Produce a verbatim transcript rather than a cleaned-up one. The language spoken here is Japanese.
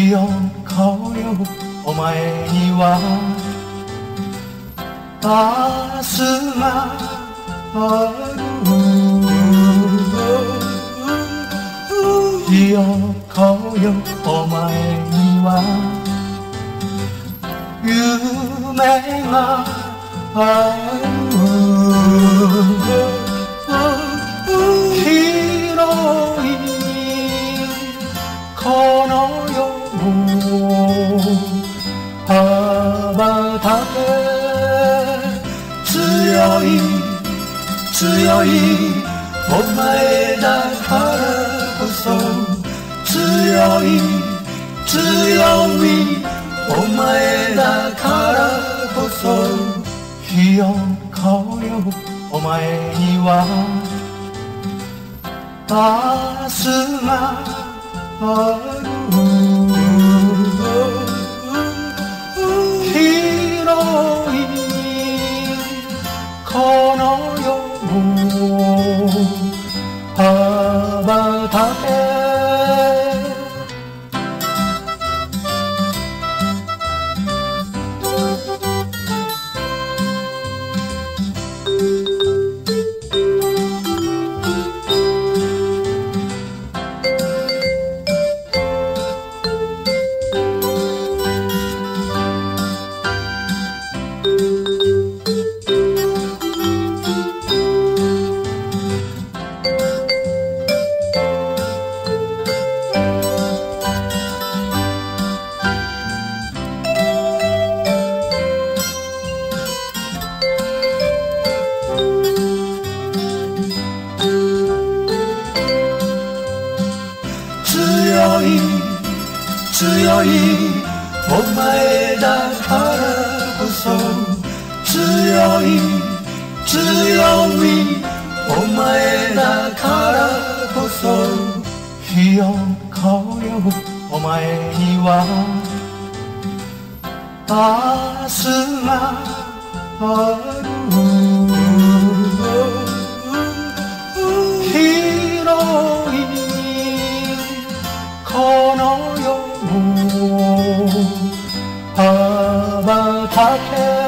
ひよこよお前には明日がある。ひよこよお前には夢がある。広いこの世を羽ばたけ、強い強いお前だからこそ、強い強いお前だからこそ、ひよこよお前には明日がある。広いこの世を羽ばたけ、強い強いお前だからこそ、強い強いお前だからこそ、ひよこよお前には明日がある。広いこの世を羽ばたけ